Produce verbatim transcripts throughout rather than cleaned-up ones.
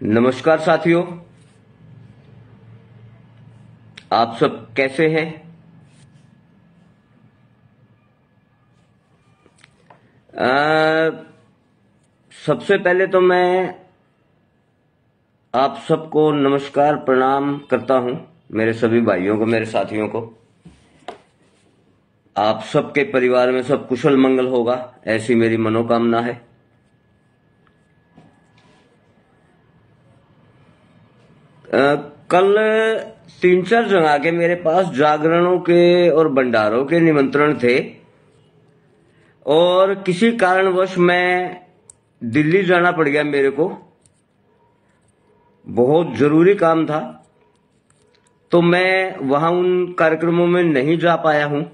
नमस्कार साथियों, आप सब कैसे हैं? आ, सबसे पहले तो मैं आप सबको नमस्कार प्रणाम करता हूं, मेरे सभी भाइयों को, मेरे साथियों को। आप सबके परिवार में सब कुशल मंगल होगा, ऐसी मेरी मनोकामना है। आ, कल तीन चार जगह के मेरे पास जागरणों के और भंडारों के निमंत्रण थे और किसी कारणवश मैं दिल्ली जाना पड़ गया। मेरे को बहुत जरूरी काम था तो मैं वहां उन कार्यक्रमों में नहीं जा पाया हूं।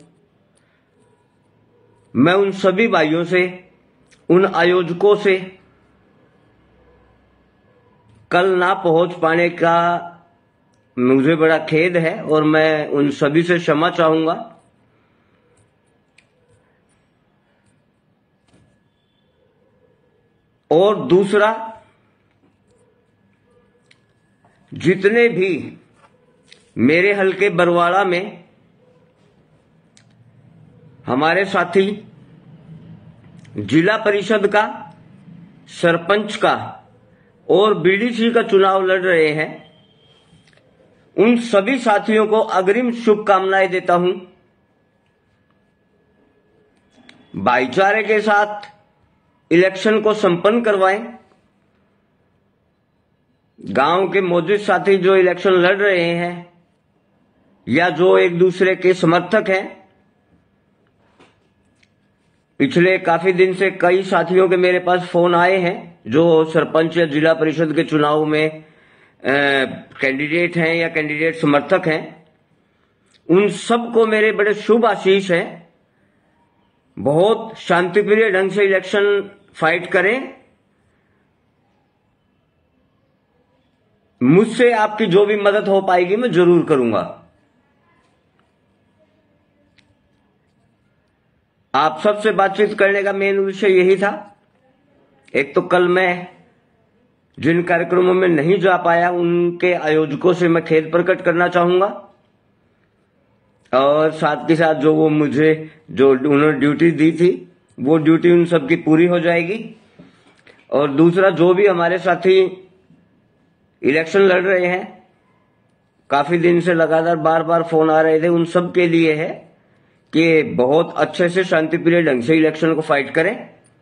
मैं उन सभी भाइयों से, उन आयोजकों से कल ना पहुंच पाने का मुझे बड़ा खेद है और मैं उन सभी से क्षमा चाहूंगा। और दूसरा, जितने भी मेरे हलके बरवाड़ा में हमारे साथी जिला परिषद का, सरपंच का और बीडीसी का चुनाव लड़ रहे हैं, उन सभी साथियों को अग्रिम शुभकामनाएं देता हूं। भाईचारे के साथ इलेक्शन को संपन्न करवाएं। गांव के मौजूद साथी जो इलेक्शन लड़ रहे हैं या जो एक दूसरे के समर्थक हैं, पिछले काफी दिन से कई साथियों के मेरे पास फोन आए हैं जो सरपंच या जिला परिषद के चुनाव में कैंडिडेट हैं या कैंडिडेट समर्थक हैं। उन सबको मेरे बड़े शुभ आशीष हैं। बहुत शांतिप्रिय ढंग से इलेक्शन फाइट करें। मुझसे आपकी जो भी मदद हो पाएगी मैं जरूर करूंगा। आप सबसे बातचीत करने का मेन विषय यही था। एक तो कल मैं जिन कार्यक्रमों में नहीं जा पाया उनके आयोजकों से मैं खेद प्रकट करना चाहूंगा और साथ के साथ जो वो मुझे जो उन्होंने ड्यूटी दी थी वो ड्यूटी उन सबकी पूरी हो जाएगी। और दूसरा, जो भी हमारे साथी इलेक्शन लड़ रहे हैं, काफी दिन से लगातार बार बार फोन आ रहे थे, उन सब के लिए है कि बहुत अच्छे से शांतिप्रिय ढंग से इलेक्शन को फाइट करें।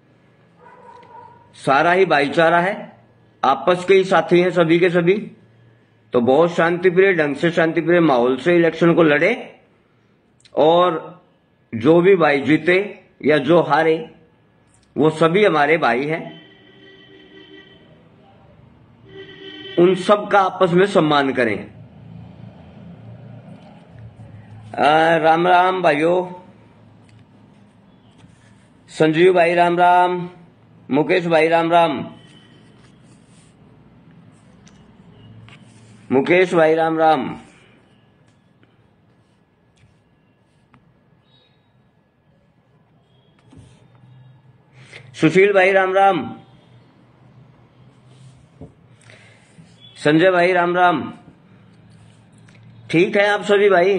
सारा ही भाईचारा है, आपस के ही साथी हैं सभी के सभी, तो बहुत शांतिप्रिय ढंग से, शांतिप्रिय माहौल से इलेक्शन को लड़े और जो भी भाई जीते या जो हारे वो सभी हमारे भाई हैं। उन सब का आपस में सम्मान करें। आ, राम राम भाइयों। संजीव भाई राम राम, मुकेश भाई राम राम, मुकेश भाई राम राम, सुशील भाई राम राम, संजय भाई राम राम। ठीक है आप सभी भाई?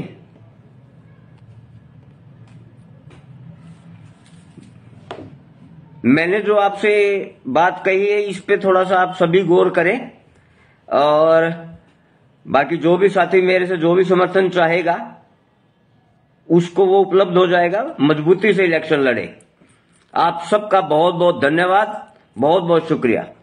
मैंने जो आपसे बात कही है इस पे थोड़ा सा आप सभी गौर करें और बाकी जो भी साथी मेरे से जो भी समर्थन चाहेगा उसको वो उपलब्ध हो जाएगा। मजबूती से इलेक्शन लड़े। आप सबका बहुत बहुत धन्यवाद, बहुत बहुत शुक्रिया।